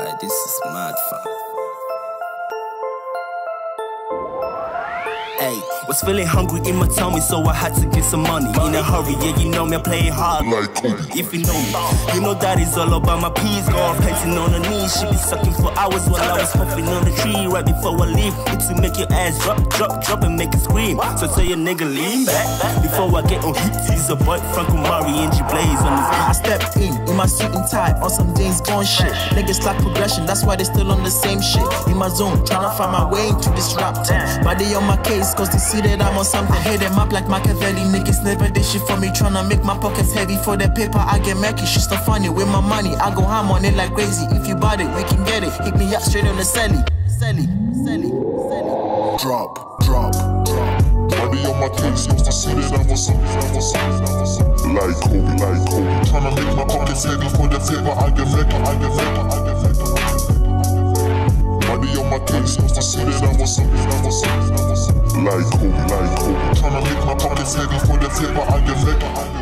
This is mad fun. Hey, was feeling hungry in my tummy, so I had to get some money. In a hurry, yeah, you know me, I play hard like Kobe. If you know me, you know that is all about my peas. Go off panting on her knees, she be sucking for hours while I was puffing on the tree. Right before I leave, it's to make your ass drop and make it scream. So tell your nigga lean back before I get on heat. He's a boy, Frank Omarius and G-Blaze on his beat. I stepped in my suit and tie on some James Bond shit. Niggas lack progression, that's why they still on the same shit. In my zone, tryna find my way into this rap town. Body on my case, cause they see that I'm on something. Hit them up like Machiavelli. Niggas never did shit for me, tryna make my pockets heavy. For the paper, I get murky, shit's not funny. With my money, I go ham on it like crazy. If you bought it, we can get it. Hit me up straight on the celly. Drop. Body on my case, used to see that I'm on something. Like Kobe. Tryna make my pockets heavy. For the paper, I get murky. Body on my case, used to see that I'm on something. Like Kobe. Tryna make my pockets heavy. For the paper, I get murky.